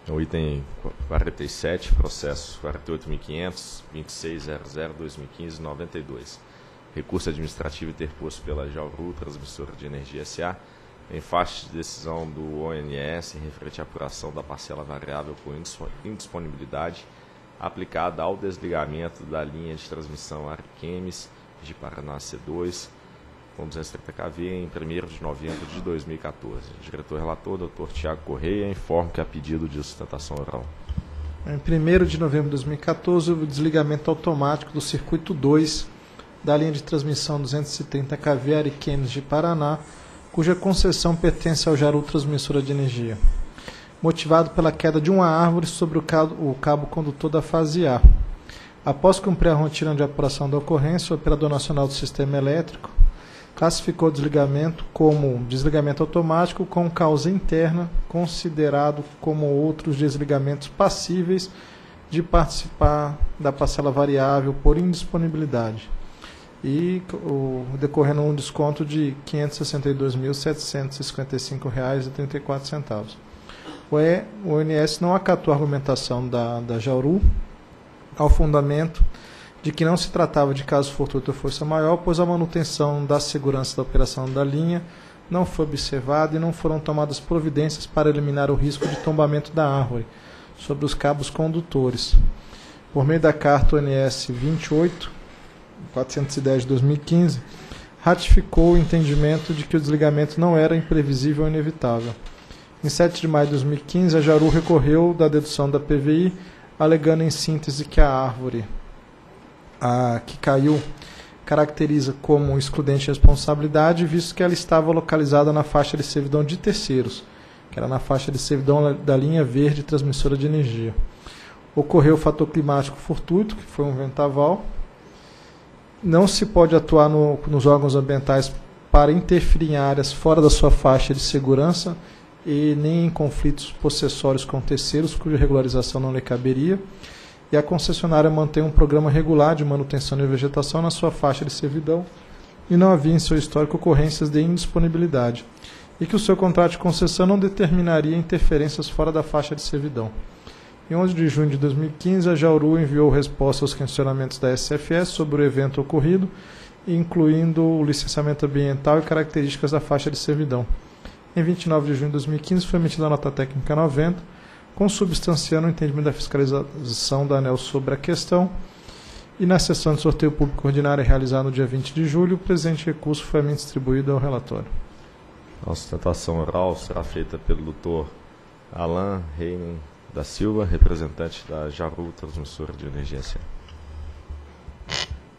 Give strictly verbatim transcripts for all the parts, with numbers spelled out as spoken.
O item quarenta e sete, processo quarenta e oito mil quinhentos, vinte e seis zero zero, dois mil e quinze, noventa e dois. Recurso administrativo interposto pela Jauru, Transmissora de Energia S A, em face de decisão do O N S referente à apuração da parcela variável por indisponibilidade aplicada ao desligamento da linha de transmissão Ariquemes de Paraná C dois, com duzentos e trinta kV, em primeiro de novembro de dois mil e quatorze. Diretor-relator, doutor Tiago Correia, informo que há pedido de sustentação oral. Em primeiro de novembro de dois mil e quatorze, o desligamento automático do circuito dois da linha de transmissão duzentos e trinta kV Ariquemes de Paraná, cuja concessão pertence ao Jauru Transmissora de Energia, motivado pela queda de uma árvore sobre o cabo, o cabo condutor da fase A. Após cumprir a rotina de apuração da ocorrência, o Operador Nacional do Sistema Elétrico classificou o desligamento como desligamento automático com causa interna, considerado como outros desligamentos passíveis de participar da parcela variável por indisponibilidade, e o, decorrendo um desconto de quinhentos e sessenta e dois mil, setecentos e cinquenta e cinco reais e trinta e quatro centavos. O O N S não acatou a argumentação da, da Jauru ao fundamento de que não se tratava de caso fortuito ou força maior, pois a manutenção da segurança da operação da linha não foi observada e não foram tomadas providências para eliminar o risco de tombamento da árvore sobre os cabos condutores. Por meio da carta O N S vinte e oito, quatrocentos e dez de dois mil e quinze, ratificou o entendimento de que o desligamento não era imprevisível ou inevitável. Em sete de maio de dois mil e quinze, a Jauru recorreu da dedução da P V I, alegando em síntese que a árvore a que caiu caracteriza como excludente de responsabilidade, visto que ela estava localizada na faixa de servidão de terceiros, que era na faixa de servidão da linha verde transmissora de energia. Ocorreu o fator climático fortuito, que foi um vendaval. Não se pode atuar no, nos órgãos ambientais para interferir em áreas fora da sua faixa de segurança e nem em conflitos possessórios com terceiros, cuja regularização não lhe caberia. E a concessionária mantém um programa regular de manutenção de vegetação na sua faixa de servidão e não havia em seu histórico ocorrências de indisponibilidade, e que o seu contrato de concessão não determinaria interferências fora da faixa de servidão. Em onze de junho de dois mil e quinze, a Jauru enviou resposta aos questionamentos da S F S sobre o evento ocorrido, incluindo o licenciamento ambiental e características da faixa de servidão. Em vinte e nove de junho de dois mil e quinze, foi emitida a nota técnica noventa, consubstanciando o entendimento da fiscalização da ANEEL sobre a questão, e na sessão de sorteio público ordinária realizada no dia vinte de julho, o presente recurso foi a mim distribuído ao relatório. A sustentação oral será feita pelo doutor Alain Reinen da Silva, representante da Jauru Transmissora de Energia S A.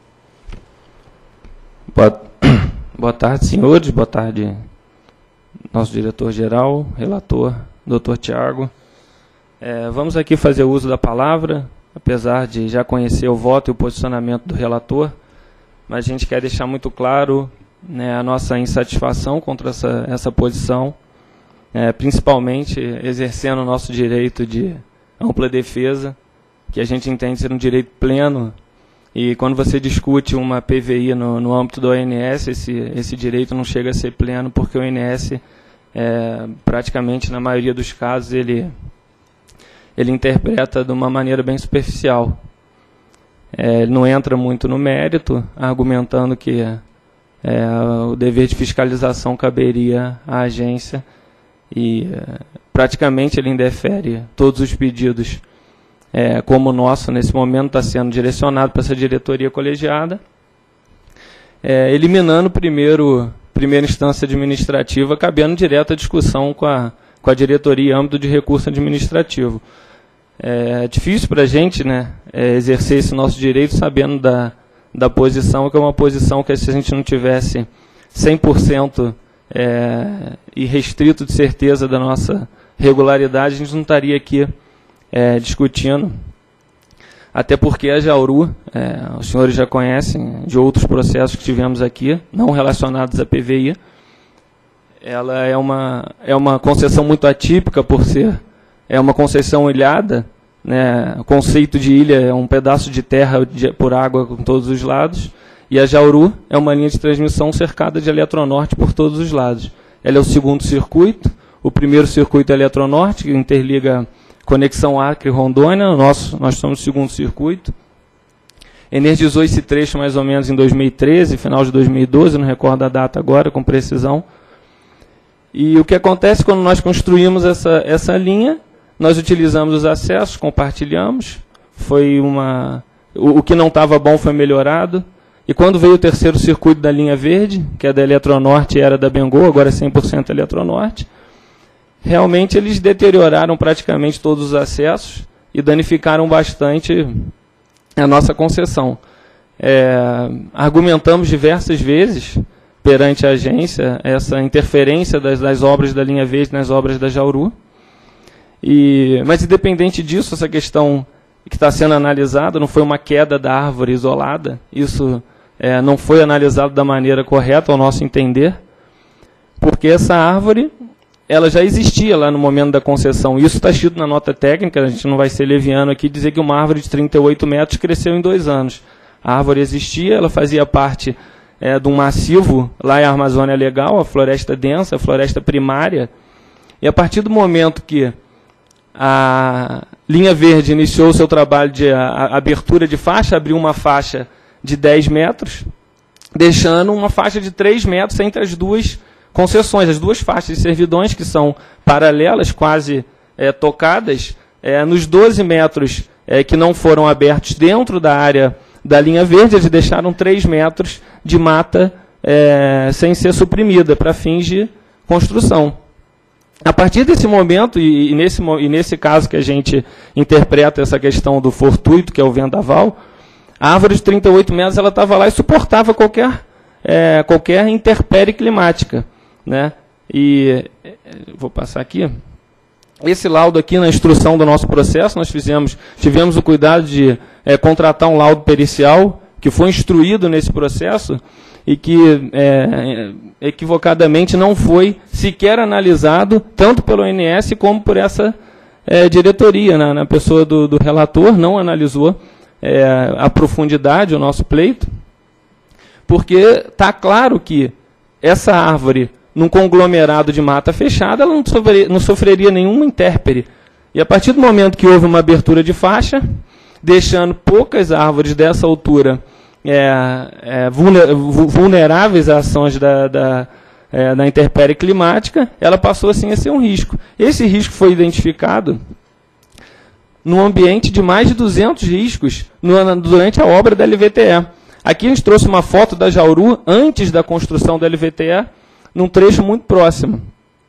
Boa, boa tarde, senhores. Boa tarde, nosso diretor-geral, relator, doutor Tiago. É, vamos aqui fazer uso da palavra, apesar de já conhecer o voto e o posicionamento do relator, mas a gente quer deixar muito claro, né, a nossa insatisfação contra essa, essa posição, é, principalmente exercendo o nosso direito de ampla defesa, que a gente entende ser um direito pleno, e quando você discute uma P V I no, no âmbito do O N S, esse, esse direito não chega a ser pleno, porque o O N S, é, praticamente na maioria dos casos, ele... ele interpreta de uma maneira bem superficial. É, ele não entra muito no mérito, argumentando que é, o dever de fiscalização caberia à agência e é, praticamente ele indefere todos os pedidos, é, como o nosso nesse momento está sendo direcionado para essa diretoria colegiada, é, eliminando primeiro, primeira instância administrativa, cabendo direto a discussão com a com a diretoria em âmbito de recurso administrativo. É difícil para a gente, né, é, exercer esse nosso direito sabendo da, da posição, que é uma posição que, se a gente não tivesse cem por cento é, irrestrito de certeza da nossa regularidade, a gente não estaria aqui é, discutindo. Até porque a Jauru, é, os senhores já conhecem de outros processos que tivemos aqui, não relacionados à P V I, ela é uma, é uma concessão muito atípica por ser é uma concessão ilhada, né? O conceito de ilha é um pedaço de terra de, por água com todos os lados, e a Jauru é uma linha de transmissão cercada de eletronorte por todos os lados. Ela é o segundo circuito, o primeiro circuito é eletronorte, que interliga conexão Acre-Rondônia, nós, nós somos o segundo circuito. Energizou esse trecho mais ou menos em dois mil e treze, final de dois mil e doze, não recordo a data agora com precisão. E o que acontece quando nós construímos essa, essa linha, nós utilizamos os acessos, compartilhamos, foi uma, o, o que não estava bom foi melhorado. E quando veio o terceiro circuito da linha verde, que é da Eletronorte e era da Bengol, agora é cem por cento Eletronorte, realmente eles deterioraram praticamente todos os acessos e danificaram bastante a nossa concessão. É, argumentamos diversas vezes perante a agência essa interferência das, das obras da linha verde nas obras da Jauru. E, mas, independente disso, essa questão que está sendo analisada não foi uma queda da árvore isolada, isso é, não foi analisado da maneira correta, ao nosso entender, porque essa árvore ela já existia lá no momento da concessão. Isso está escrito na nota técnica, a gente não vai ser leviano aqui dizer que uma árvore de trinta e oito metros cresceu em dois anos. A árvore existia, ela fazia parte é, de um massivo lá em Amazônia Legal, a floresta densa, a floresta primária, e a partir do momento que a linha verde iniciou o seu trabalho de a, a abertura de faixa, abriu uma faixa de dez metros, deixando uma faixa de três metros entre as duas concessões, as duas faixas de servidões, que são paralelas, quase é, tocadas, é, nos doze metros é, que não foram abertos dentro da área da linha verde, eles deixaram três metros de mata é, sem ser suprimida, para fins de construção. A partir desse momento, e, e, nesse, e nesse caso que a gente interpreta essa questão do fortuito, que é o vendaval, a árvore de trinta e oito metros ela estava lá e suportava qualquer, é, qualquer intempérie climática, né? E vou passar aqui. Esse laudo aqui na instrução do nosso processo, nós fizemos, tivemos o cuidado de é, contratar um laudo pericial que foi instruído nesse processo e que é, equivocadamente não foi sequer analisado, tanto pelo O N S como por essa é, diretoria, né? Na pessoa do, do relator, não analisou é, a profundidade o nosso pleito, porque está claro que essa árvore, num conglomerado de mata fechada, ela não sofreria, não sofreria nenhuma intempérie. E a partir do momento que houve uma abertura de faixa, deixando poucas árvores dessa altura é, é, vulneráveis às ações da, da, é, da intempérie climática, ela passou assim a ser um risco. Esse risco foi identificado num ambiente de mais de duzentos riscos no, durante a obra da L V T E. Aqui a gente trouxe uma foto da Jauru antes da construção da L V T E, num trecho muito próximo.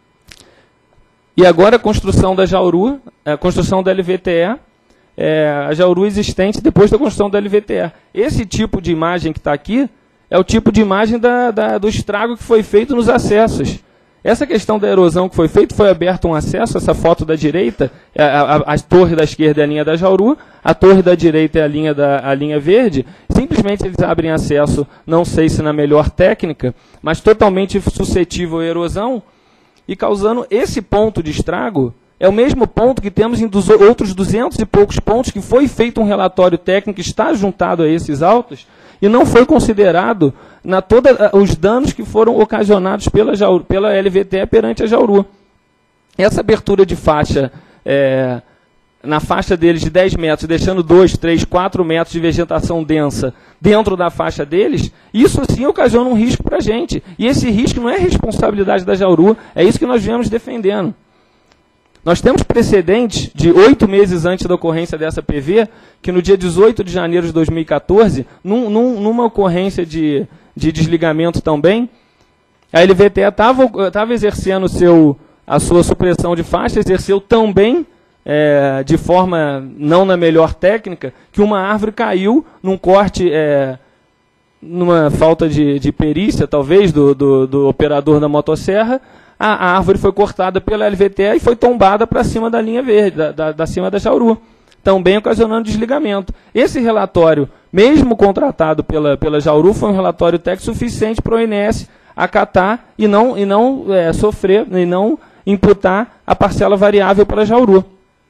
E agora a construção da Jauru, a construção da L V T E, é, a Jauru existente depois da construção da L V T E. Esse tipo de imagem que está aqui é o tipo de imagem da, da, do estrago que foi feito nos acessos. Essa questão da erosão que foi feita, foi aberto um acesso, essa foto da direita, a, a, a torre da esquerda é a linha da Jauru, a torre da direita é a linha, da, a linha verde, simplesmente eles abrem acesso, não sei se na melhor técnica, mas totalmente suscetível à erosão, e causando esse ponto de estrago, é o mesmo ponto que temos em dos outros duzentos e poucos pontos, que foi feito um relatório técnico, que está juntado a esses autos, e não foi considerado na toda, os danos que foram ocasionados pela, Jauru, pela L V T E perante a Jauru. Essa abertura de faixa, é, na faixa deles de dez metros, deixando dois, três, quatro metros de vegetação densa dentro da faixa deles, isso sim ocasiona um risco para a gente. E esse risco não é responsabilidade da Jauru, é isso que nós viemos defendendo. Nós temos precedentes de oito meses antes da ocorrência dessa P V, que no dia dezoito de janeiro de dois mil e quatorze, num, num, numa ocorrência de, de desligamento também, a L V T E estava exercendo seu, a sua supressão de faixa, exerceu também, é, de forma não na melhor técnica, que uma árvore caiu num corte, é, numa falta de, de perícia, talvez, do, do, do operador da motosserra. A árvore foi cortada pela L V T E e foi tombada para cima da linha verde, da, da, da cima da Jauru, também ocasionando desligamento. Esse relatório, mesmo contratado pela, pela Jauru, foi um relatório técnico suficiente para o O N S acatar e não, e não é, sofrer, e não imputar a parcela variável pela Jauru.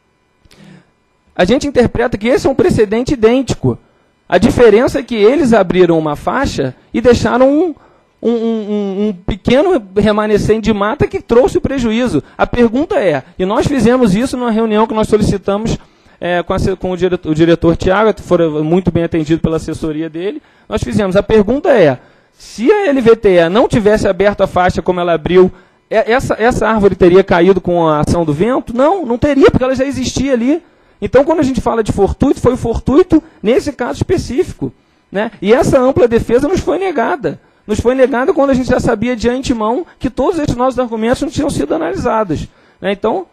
A gente interpreta que esse é um precedente idêntico. A diferença é que eles abriram uma faixa e deixaram um, um, um, um pequeno remanescente de mata que trouxe o prejuízo. A pergunta é, e nós fizemos isso numa reunião que nós solicitamos é, com, a, com o, diretor, o diretor Tiago, foram muito bem atendido pela assessoria dele, nós fizemos. A pergunta é, se a L V T E não tivesse aberto a faixa como ela abriu, essa, essa árvore teria caído com a ação do vento? Não, não teria, porque ela já existia ali. Então, quando a gente fala de fortuito, foi o fortuito nesse caso específico, né? E essa ampla defesa nos foi negada. Nos foi negada quando a gente já sabia de antemão que todos esses nossos argumentos não tinham sido analisados, né? Então,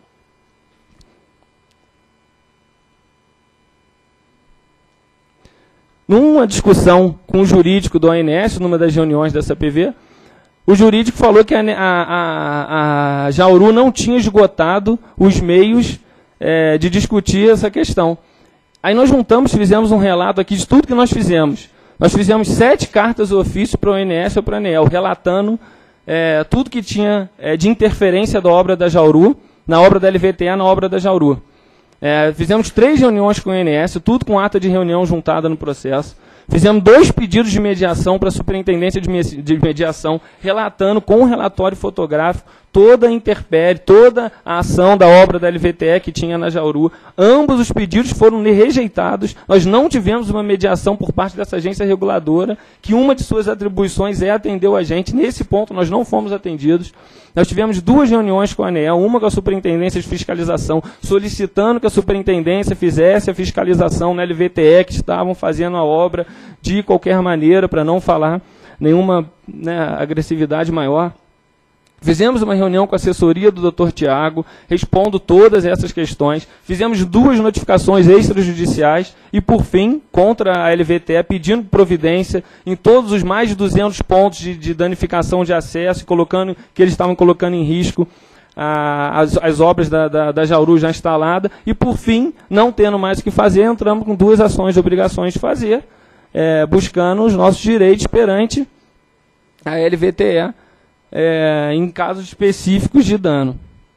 numa discussão com o jurídico do O N S, numa das reuniões da C P V, o jurídico falou que a, a, a, a Jauru não tinha esgotado os meios é, de discutir essa questão. Aí nós juntamos, fizemos um relato aqui de tudo que nós fizemos. Nós fizemos sete cartas ofício para o O N S e para a ANEEL, relatando é, tudo que tinha é, de interferência da obra da Jauru, na obra da L V T E, na obra da Jauru. É, fizemos três reuniões com o O N S, tudo com ata de reunião juntada no processo. Fizemos dois pedidos de mediação para a Superintendência de Mediação, relatando com um relatório fotográfico toda a interpérie, toda a ação da obra da L V T E que tinha na Jauru. Ambos os pedidos foram rejeitados. Nós não tivemos uma mediação por parte dessa agência reguladora, que uma de suas atribuições é atender a gente. Nesse ponto, nós não fomos atendidos. Nós tivemos duas reuniões com a ANEEL, uma com a Superintendência de Fiscalização, solicitando que a Superintendência fizesse a fiscalização na L V T E, que estavam fazendo a obra de qualquer maneira, para não falar nenhuma, né, agressividade maior. Fizemos uma reunião com a assessoria do doutor Tiago, respondo todas essas questões. Fizemos duas notificações extrajudiciais e, por fim, contra a L V T E, pedindo providência em todos os mais de duzentos pontos de, de danificação de acesso, colocando, que eles estavam colocando em risco a, as, as obras da, da, da Jauru já instalada. E, por fim, não tendo mais o que fazer, entramos com duas ações de obrigações de fazer, é, buscando os nossos direitos perante a L V T E, É, em casos específicos de dano.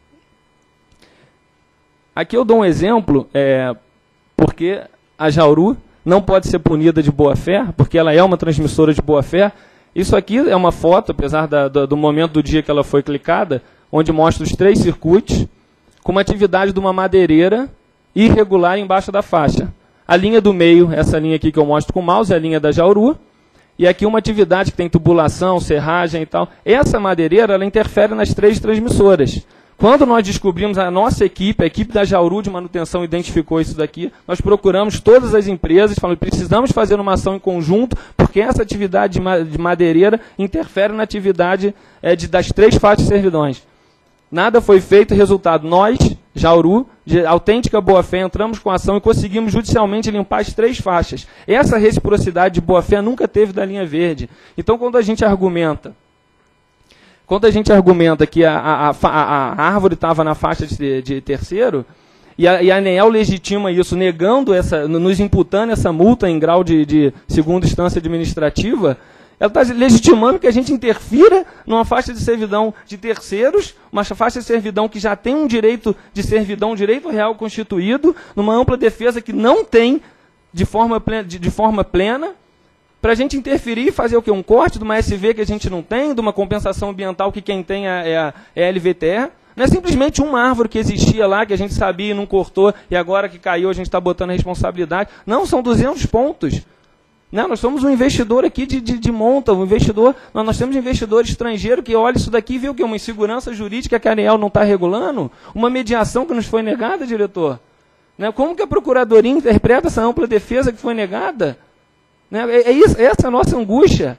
Aqui eu dou um exemplo, é, porque a Jauru não pode ser punida de boa-fé, porque ela é uma transmissora de boa-fé. Isso aqui é uma foto, apesar da, do, do momento do dia que ela foi clicada, onde mostra os três circuitos, com uma atividade de uma madeireira irregular embaixo da faixa. A linha do meio, essa linha aqui que eu mostro com o mouse, é a linha da Jauru. E aqui uma atividade que tem tubulação, serragem e tal. Essa madeireira, ela interfere nas três transmissoras. Quando nós descobrimos, a nossa equipe, a equipe da Jauru de manutenção identificou isso daqui, nós procuramos todas as empresas, falando, precisamos fazer uma ação em conjunto, porque essa atividade de madeireira interfere na atividade é, de, das três faixas de servidões. Nada foi feito, resultado, nós, Jauru, de autêntica boa-fé, entramos com a ação e conseguimos judicialmente limpar as três faixas. Essa reciprocidade de boa-fé nunca teve da linha verde. Então, quando a gente argumenta, quando a gente argumenta que a, a, a, a árvore estava na faixa de, de terceiro, e a, e a ANEEL legitima isso, negando essa, nos imputando essa multa em grau de, de segunda instância administrativa, ela está legitimando que a gente interfira numa faixa de servidão de terceiros, uma faixa de servidão que já tem um direito de servidão, um direito real constituído, numa ampla defesa que não tem de forma plena, de, de forma plena, para a gente interferir e fazer o quê? Um corte de uma S V que a gente não tem, de uma compensação ambiental que quem tem é a, é a L V T E. Não é simplesmente uma árvore que existia lá, que a gente sabia e não cortou, e agora que caiu a gente está botando a responsabilidade. Não, são duzentos pontos. Não, nós somos um investidor aqui de, de, de monta, um investidor, nós, nós temos um investidor estrangeiro que olha isso daqui e vê o quê? Uma insegurança jurídica que a ANEEL não está regulando, uma mediação que nos foi negada, diretor. Né? Como que a Procuradoria interpreta essa ampla defesa que foi negada? Né? É, é isso, essa é a nossa angústia.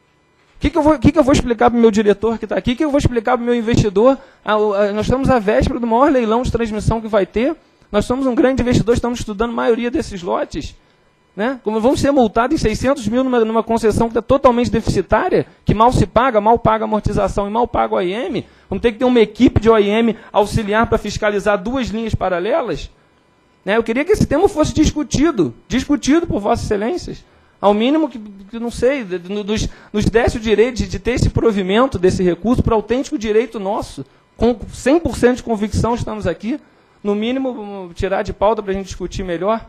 O que, que, eu vou, que, que eu vou explicar para o meu diretor que está aqui? O que eu vou explicar para o meu investidor? Ah, ah, nós estamos à véspera do maior leilão de transmissão que vai ter. Nós somos um grande investidor, estamos estudando a maioria desses lotes. Né? Como vamos ser multados em seiscentos mil numa, numa concessão que está totalmente deficitária, que mal se paga, mal paga a amortização e mal paga o O I M, vamos ter que ter uma equipe de O I M auxiliar para fiscalizar duas linhas paralelas. Né? Eu queria que esse tema fosse discutido, discutido por Vossas Excelências. Ao mínimo que, que não sei, nos, nos desse o direito de, de ter esse provimento desse recurso para autêntico direito nosso. Com cem por cento de convicção estamos aqui. No mínimo, tirar de pauta para a gente discutir melhor.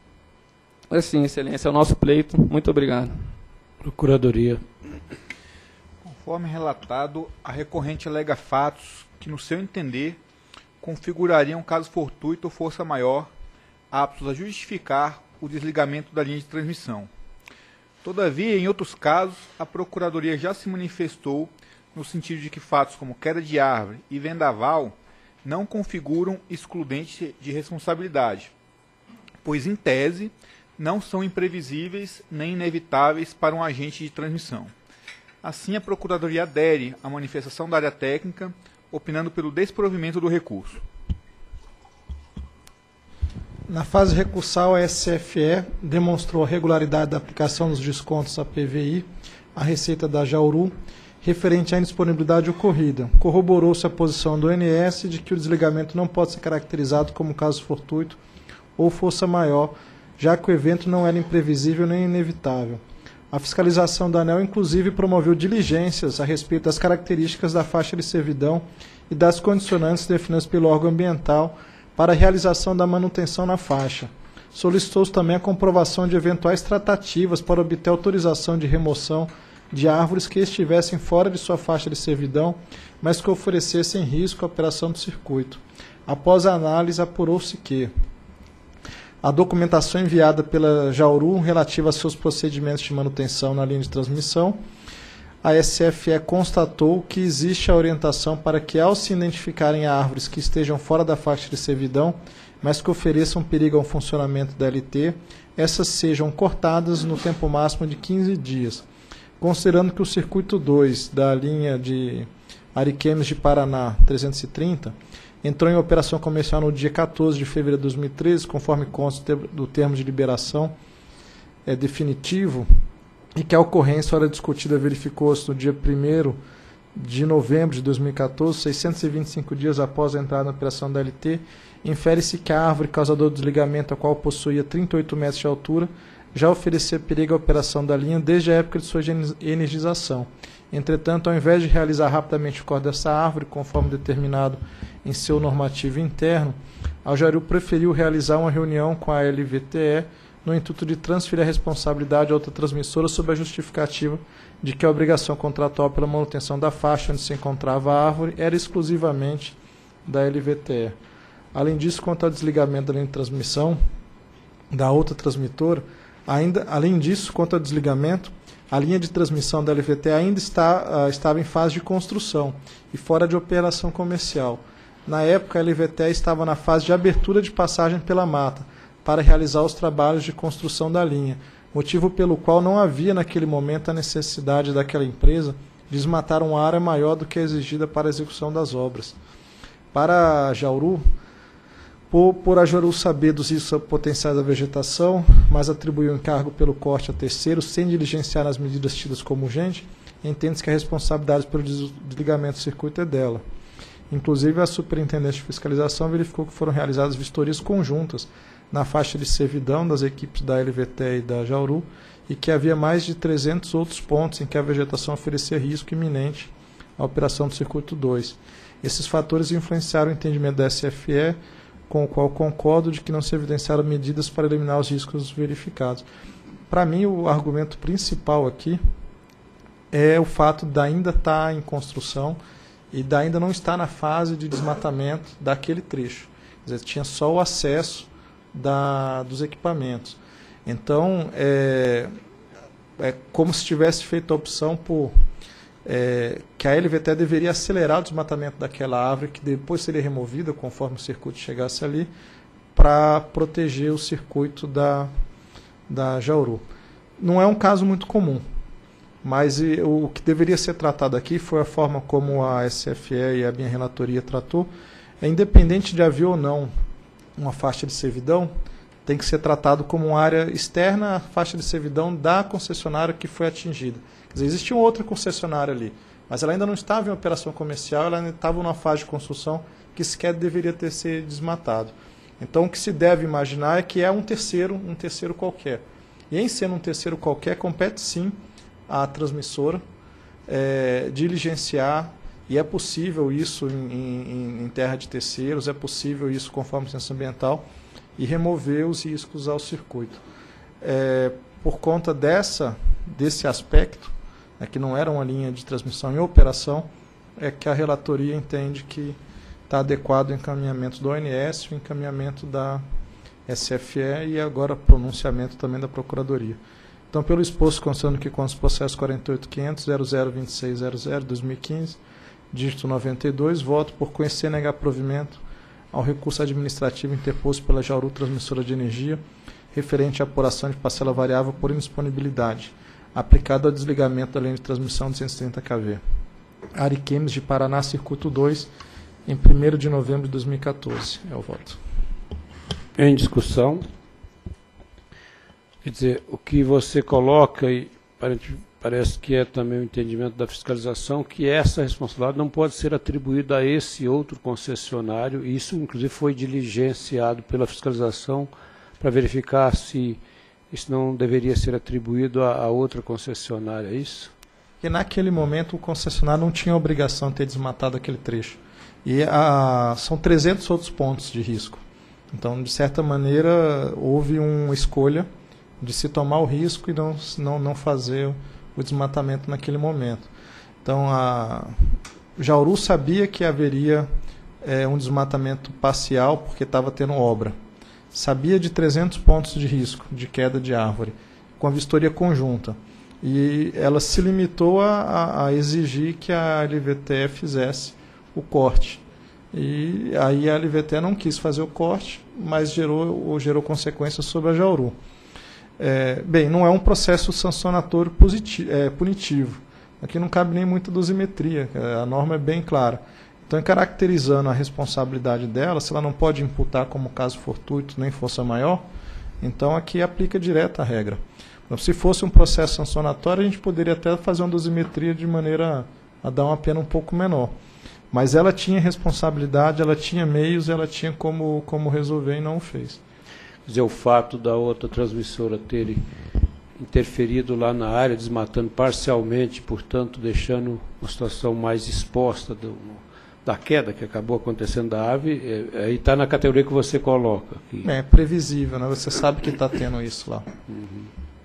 Assim, Excelência, é o nosso pleito. Muito obrigado. Procuradoria. Conforme relatado, a recorrente alega fatos que, no seu entender, configurariam caso fortuito ou força maior aptos a justificar o desligamento da linha de transmissão. Todavia, em outros casos, a Procuradoria já se manifestou no sentido de que fatos como queda de árvore e vendaval não configuram excludente de responsabilidade, pois, em tese, não são imprevisíveis nem inevitáveis para um agente de transmissão. Assim, a Procuradoria adere à manifestação da área técnica, opinando pelo desprovimento do recurso. Na fase recursal, a S F E demonstrou a regularidade da aplicação dos descontos à P V I, à receita da Jauru, referente à indisponibilidade ocorrida. Corroborou-se a posição do O N S de que o desligamento não pode ser caracterizado como caso fortuito ou força maior, já que o evento não era imprevisível nem inevitável. A fiscalização da ANEEL, inclusive, promoveu diligências a respeito das características da faixa de servidão e das condicionantes definidas pelo órgão ambiental para a realização da manutenção na faixa. Solicitou-se também a comprovação de eventuais tratativas para obter autorização de remoção de árvores que estivessem fora de sua faixa de servidão, mas que oferecessem risco à operação do circuito. Após a análise, apurou-se que a documentação enviada pela Jauru relativa a seus procedimentos de manutenção na linha de transmissão, a S F E constatou que existe a orientação para que, ao se identificarem árvores que estejam fora da faixa de servidão, mas que ofereçam perigo ao funcionamento da L T, essas sejam cortadas no tempo máximo de quinze dias. Considerando que o circuito dois da linha de Ariquemes de Paraná trezentos e trinta entrou em operação comercial no dia quatorze de fevereiro de dois mil e treze, conforme consta do termo de liberação é, definitivo, e que a ocorrência, hora discutida, verificou-se no dia primeiro de novembro de dois mil e quatorze, seiscentos e vinte e cinco dias após a entrada na operação da L T, infere-se que a árvore causadora do desligamento, a qual possuía trinta e oito metros de altura, já oferecia perigo à operação da linha desde a época de sua energização. Entretanto, ao invés de realizar rapidamente o corte dessa árvore, conforme determinado em seu normativo interno, a Jauru preferiu realizar uma reunião com a L V T E no intuito de transferir a responsabilidade a outra transmissora sob a justificativa de que a obrigação contratual pela manutenção da faixa onde se encontrava a árvore era exclusivamente da L V T E. Além disso, quanto ao desligamento da linha de transmissão da outra transmissora, ainda, além disso, quanto ao desligamento, a linha de transmissão da L V T E ainda está, uh, estava em fase de construção e fora de operação comercial. Na época, a L V T E estava na fase de abertura de passagem pela mata, para realizar os trabalhos de construção da linha, motivo pelo qual não havia naquele momento a necessidade daquela empresa de desmatar uma área maior do que a exigida para a execução das obras. Para a Jauru, por, por a Jauru saber dos riscos potenciais da vegetação, mas atribuiu o encargo pelo corte a terceiros sem diligenciar as medidas tidas como urgente, entende-se que a responsabilidade pelo desligamento do circuito é dela. Inclusive, a Superintendente de Fiscalização verificou que foram realizadas vistorias conjuntas na faixa de servidão das equipes da L V T E e da Jauru, e que havia mais de trezentos outros pontos em que a vegetação oferecia risco iminente à operação do circuito dois. Esses fatores influenciaram o entendimento da S F E, com o qual concordo de que não se evidenciaram medidas para eliminar os riscos verificados. Para mim, o argumento principal aqui é o fato de ainda estar em construção e de ainda não estar na fase de desmatamento daquele trecho. Quer dizer, tinha só o acesso Da, dos equipamentos. Então, é, é como se tivesse feito a opção por é, que a L V T E deveria acelerar o desmatamento daquela árvore, que depois seria removida conforme o circuito chegasse ali, para proteger o circuito da, da Jauru. Não é um caso muito comum, mas e, o que deveria ser tratado aqui foi a forma como a S F E e a minha relatoria tratou. É independente de haver ou não uma faixa de servidão, tem que ser tratado como uma área externa à faixa de servidão da concessionária que foi atingida. Quer dizer, existia uma outra concessionária ali, mas ela ainda não estava em operação comercial, ela ainda estava numa fase de construção que sequer deveria ter sido desmatado. Então, o que se deve imaginar é que é um terceiro, um terceiro qualquer. E em sendo um terceiro qualquer, compete sim à transmissora é, diligenciar. E é possível isso em, em, em terra de terceiros, é possível isso conforme licença ambiental, e remover os riscos ao circuito. É, por conta dessa, desse aspecto, né, que não era uma linha de transmissão em operação, é que a relatoria entende que está adequado o encaminhamento do O N S, o encaminhamento da S F E e agora pronunciamento também da Procuradoria. Então, pelo exposto, constando que com os processos quarenta e oito quinhentos, zero zero vinte e seis zero zero, dois mil e quinze, dígito noventa e dois, voto por conhecer e negar provimento ao recurso administrativo interposto pela Jauru Transmissora de Energia, referente à apuração de parcela variável por indisponibilidade, aplicado ao desligamento da linha de transmissão duzentos e trinta kV. Ariquemes de Paraná, Circuito dois, em primeiro de novembro de dois mil e quatorze. É o voto. Em discussão. Quer dizer, o que você coloca, e parece que é também o entendimento da fiscalização, que essa responsabilidade não pode ser atribuída a esse outro concessionário, e isso, inclusive, foi diligenciado pela fiscalização para verificar se isso não deveria ser atribuído a, a outra concessionária, é isso? E naquele momento o concessionário não tinha a obrigação de ter desmatado aquele trecho. E a, são trezentos outros pontos de risco. Então, de certa maneira, houve uma escolha de se tomar o risco e não, não, não fazer o desmatamento naquele momento. Então, a Jauru sabia que haveria é, um desmatamento parcial porque estava tendo obra. Sabia de trezentos pontos de risco de queda de árvore, com a vistoria conjunta. E ela se limitou a, a, a exigir que a L V T E fizesse o corte. E aí a L V T E não quis fazer o corte, mas gerou, ou gerou consequências sobre a Jauru. É, bem, não é um processo sancionatório positivo, é, punitivo. Aqui não cabe nem muita dosimetria, a norma é bem clara. Então, caracterizando a responsabilidade dela, se ela não pode imputar como caso fortuito nem força maior, então aqui aplica direto a regra. Então, se fosse um processo sancionatório, a gente poderia até fazer uma dosimetria de maneira a dar uma pena um pouco menor. Mas ela tinha responsabilidade, ela tinha meios, ela tinha como, como resolver e não o fez. Quer dizer, o fato da outra transmissora ter interferido lá na área, desmatando parcialmente, portanto, deixando uma situação mais exposta do, da queda que acabou acontecendo da ave, é, aí está na categoria que você coloca. Aqui. É previsível, né? Você sabe que está tendo isso lá. Uhum.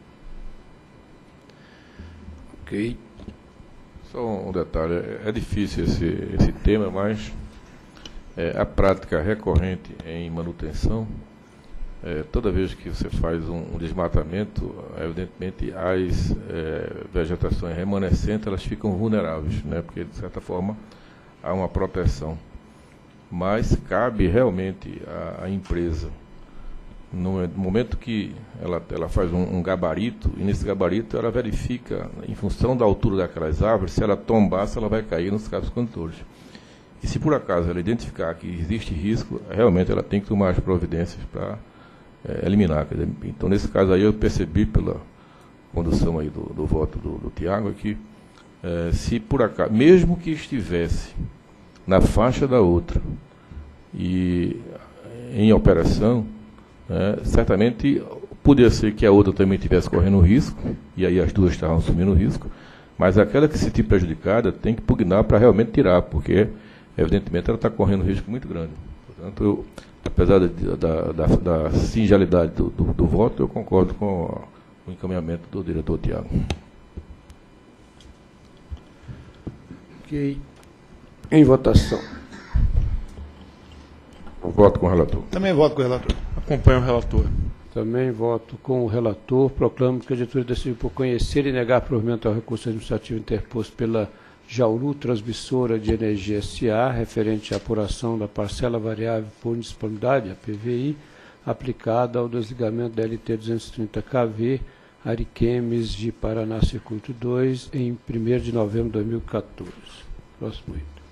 Ok. Só um detalhe, é difícil esse, esse tema, mas é, a prática recorrente em manutenção, é, toda vez que você faz um, um desmatamento, evidentemente as é, vegetações remanescentes elas ficam vulneráveis, né, porque de certa forma há uma proteção. Mas cabe realmente à, à empresa, no momento que ela, ela faz um, um gabarito, e nesse gabarito ela verifica, em função da altura daquelas árvores, se ela tombar, se ela vai cair nos cabos condutores. E se por acaso ela identificar que existe risco, realmente ela tem que tomar as providências para é, eliminar. Então, nesse caso aí, eu percebi pela condução aí do, do voto do, do Tiago, que é, se por acaso, mesmo que estivesse na faixa da outra e em operação, É, certamente poderia ser que a outra também estivesse correndo risco, e aí as duas estavam assumindo risco, mas aquela que se sentir prejudicada tem que pugnar para realmente tirar, porque evidentemente ela está correndo um risco muito grande. Portanto, eu, apesar da, da, da, da singelidade do, do, do voto, eu concordo com o encaminhamento do diretor Tiago. Ok. Em votação. Voto com o relator. Também voto com o relator. Acompanho o relator. Também voto com o relator. Proclamo que a diretoria decidiu por conhecer e negar provimento ao recurso administrativo interposto pela Jauru Transmissora de Energia S A, referente à apuração da parcela variável por indisponibilidade, a P V I, aplicada ao desligamento da L T duzentos e trinta kV, Ariquemes de Paraná, Circuito dois, em primeiro de novembro de dois mil e quatorze. Próximo item.